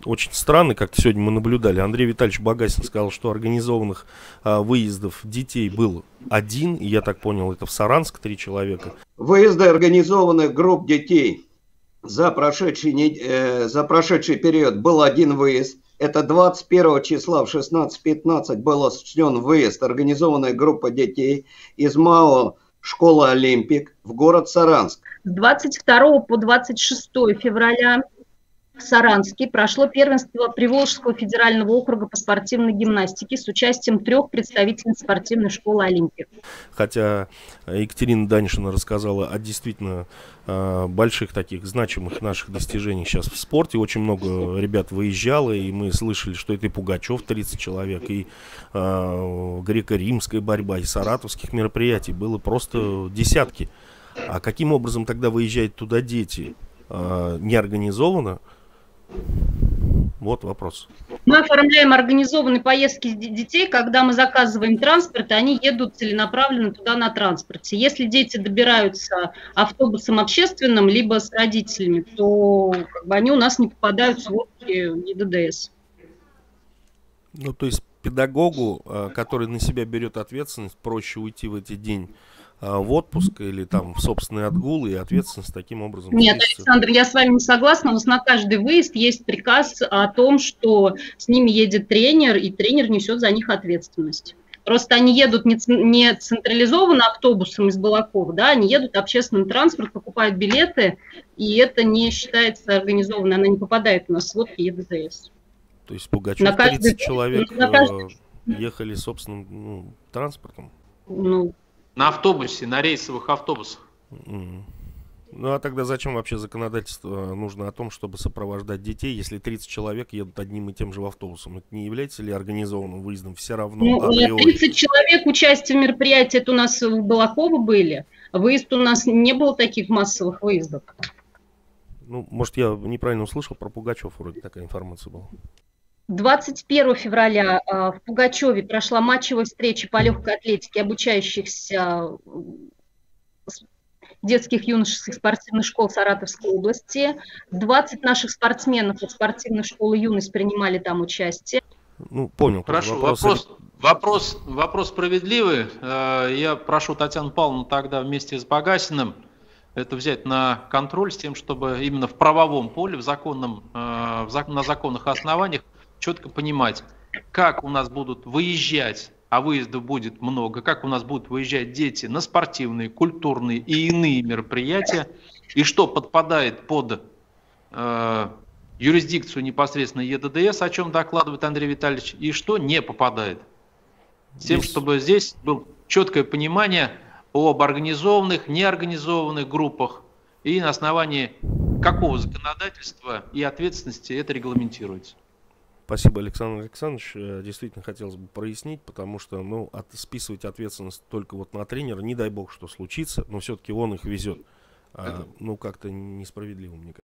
очень странный, как сегодня мы наблюдали. Андрей Витальевич Багасин сказал, что организованных выездов детей был один, и я так понял, это в Саранск 3 человека. Выезды организованных групп детей за прошедший период был один выезд. Это 21 числа в 16:15 был осуществлен выезд организованной группы детей из МАО «Школа Олимпик» в город Саранск. С 22 по 26 февраля в Саранске прошло первенство Приволжского федерального округа по спортивной гимнастике с участием 3 представительниц спортивной школы «Олимпик». Хотя Екатерина Данишина рассказала о действительно больших таких значимых наших достижениях сейчас в спорте. Очень много ребят выезжало, и мы слышали, что это и Пугачев 30 человек, и греко-римская борьба, и саратовских мероприятий. Было просто десятки. А каким образом тогда выезжают туда дети? Неорганизованно? Вот вопрос. Мы оформляем организованные поездки детей, когда мы заказываем транспорт, и они едут целенаправленно туда на транспорте. Если дети добираются автобусом общественным, либо с родителями, то они у нас не попадают в сводки ЕДДС. Ну, то есть педагогу, который на себя берет ответственность, проще уйти в этот день в отпуск или там в собственный отгул, и ответственность таким образом... Нет, Александр, я с вами не согласна. У нас на каждый выезд есть приказ о том, что с ними едет тренер, и тренер несет за них ответственность. Просто они едут не централизованно автобусом из Балакова, да, они едут общественным транспортом, покупают билеты, и это не считается организованно, она не попадает у нас в сводки ЕДДС. То есть Пугачев 30 человек ехали собственным транспортом? Ну, на автобусе, на рейсовых автобусах. Ну а тогда зачем вообще законодательство нужно о том, чтобы сопровождать детей, если 30 человек едут одним и тем же автобусом? Это не является ли организованным выездом все равно? Ну, 30 человек участие в мероприятии, это у нас в Балаково были. Выезд у нас не было таких массовых выездов. Ну, может, я неправильно услышал, про Пугачев вроде такая информация была. 21 февраля в Пугачеве прошла матчевая встреча по легкой атлетике обучающихся детских юношеских спортивных школ Саратовской области. 20 наших спортсменов от спортивной школы «Юность» принимали там участие. Ну, понял. Хорошо, вопрос справедливый. Я прошу Татьяну Павловну тогда вместе с Багасиным это взять на контроль с тем, чтобы именно в правовом поле, на законных основаниях четко понимать, как у нас будут выезжать, а выездов будет много, как у нас будут выезжать дети на спортивные, культурные и иные мероприятия, и что подпадает под юрисдикцию непосредственно ЕДДС, о чем докладывает Андрей Витальевич, и что не попадает. С тем, чтобы здесь было четкое понимание об организованных, неорганизованных группах и на основании какого законодательства и ответственности это регламентируется. Спасибо, Александр Александрович. Действительно хотелось бы прояснить, потому что списывать ответственность только вот на тренера, не дай бог, что случится, но все-таки он их везет. Как-то несправедливо, мне кажется.